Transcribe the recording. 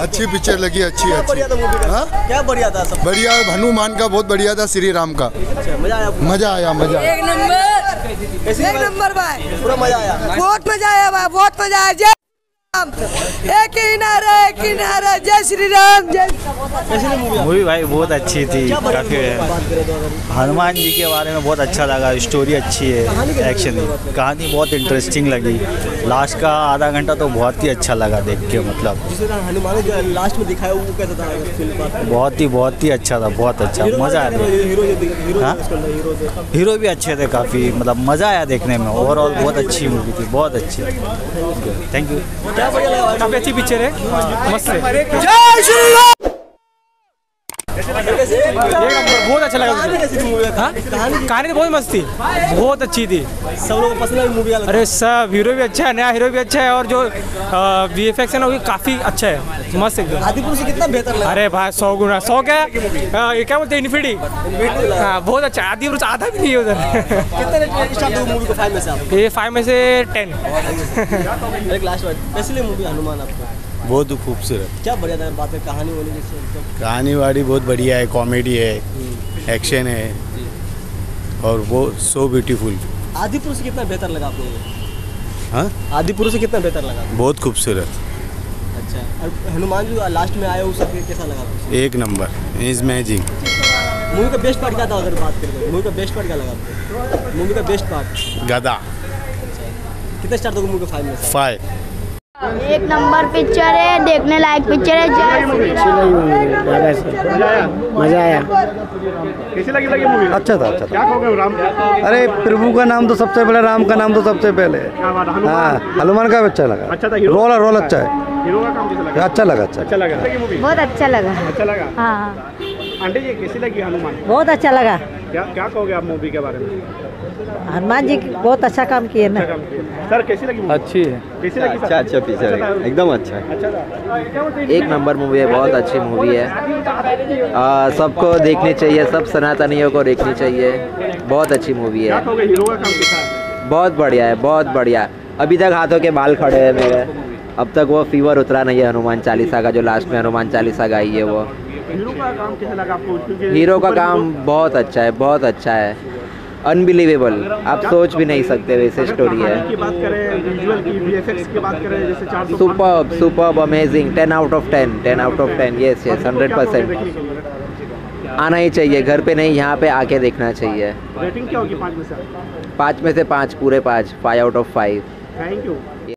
अच्छी पिक्चर लगी, अच्छी अच्छी। क्या बढ़िया था? सब बढ़िया, हनुमान का बहुत बढ़िया था, श्री राम का। मजा आया? मजा आया, मजा एक नंबर भाई, पूरा मजा आया। बहुत मजा आया भाई, बहुत मजा आया। जय राम, एक ही नारा, जय श्री राम, जय। मूवी भाई बहुत अच्छी थी, काफी हनुमान जी के बारे में बहुत अच्छा लगा, स्टोरी अच्छी है, एक्शन कहानी बहुत इंटरेस्टिंग लगी। लास्ट का आधा घंटा तो बहुत ही अच्छा लगा देख के, मतलब हनुमान जो लास्ट में दिखाया वो कैसा था? बहुत ही अच्छा था, बहुत अच्छा, मजा आया। हीरो भी अच्छे थे काफ़ी, मतलब मज़ा आया देखने में। ओवरऑल बहुत अच्छी मूवी थी, बहुत अच्छी। Thank you. काफी अच्छी पिक्चर है, मस्त है। जय श्री राम। बहुत अच्छा लगा। कहानी तो बहुत मस्त थी, बहुत अच्छी थी। सब लोगों को पसंद है मूवी? अरे सब, हीरो भी अच्छा है, नया हीरो भी अच्छा है, और जो VFX है ना वो भी काफ़ी अच्छा है, मस्त एकदम। आदिपुरुष से कितना बेहतर लगा? अरे भाई 100 गुना, 100 क्या ये क्या बोलते हैं, इन्फिनिटी। हाँ बहुत अच्छा, आदिपुरुष आधा भी नहीं है उधर। कितने रेट स्टार्ट दोगे मूवी को 5 में से आप? ये 5 में से 10। एक लास्ट वर्ड, कैसी लगी मूवी हनुमान आपको? बहुत खूबसूरत, क्या बढ़िया था? बात है कहानी वाली, कहानी वाली बहुत बढ़िया है, कॉमेडी है, एक्शन है, और वो सो ब्यूटीफुल। आदिपुरुष से कितना बेहतर लगा आपको? हाँ, आदिपुरुष से कितना बेहतर लगा? बहुत खूबसूरत। अच्छा, और हनुमान जो लास्ट में आया वो सब कैसा लगा आपको? एक नंबर, इज मैजिक। मूवी का बेस्ट पार्ट क्या था? अगर बात करें मूवी का बेस्ट पार्ट क्या लगा आपको? मूवी का बेस्ट पार्ट गदा। कितने स्टार दोगे मूवी को 5 में से? 5। एक नंबर पिक्चर है, देखने लायक पिक्चर है। मजा आया। कैसी लगी मूवी? अच्छा था, अच्छा था। क्या कहोगे राम? अरे प्रभु का नाम तो सबसे पहले, राम का नाम तो सबसे पहले। हाँ, हनुमान का भी अच्छा लगा। अच्छा था। रोल अच्छा है। हीरो का काम कैसा लगा? अच्छा लगा, अच्छा लगा। बहुत अच्छा लगा। अच्छा लगा। हाँ, आंटी जी कैसी लगी हनुमान? बहुत अच्छा लगा। क्या कहोगे आप मूवी के बारे में? हनुमान जी बहुत अच्छा काम किए ना। सर कैसी लगी? अच्छी है। कैसी लगी? अच्छा पिक्चर है, एकदम अच्छा। एक नंबर मूवी है, बहुत अच्छी मूवी है, सबको देखनी चाहिए, सब सनातनियों को देखनी चाहिए। बहुत अच्छी मूवी है। हीरो का काम कैसा है? बहुत बढ़िया है, बहुत बढ़िया। अभी तक हाथों के बाल खड़े हैं मेरे, अब तक वो फीवर उतरा नहीं है हनुमान चालीसा का, जो लास्ट में हनुमान चालीसा गाई है वो। हीरो का काम कैसा लगा आपको? हीरो का काम बहुत अच्छा है, बहुत अच्छा है, अनबिलीवेबल, आप सोच भी नहीं सकते वैसे स्टोरी है। की बात करें, विजुअल की, VFX की बात करें, जैसे 400 superb, amazing, 10 out of 10, 10 out of 10, yes 100%। आना ही चाहिए, घर पे नहीं, यहाँ पे आके देखना चाहिए। रेटिंग क्या होगी 5 में से? 5 में से 5, पूरे 5, 5 आउट ऑफ 5। Thank you.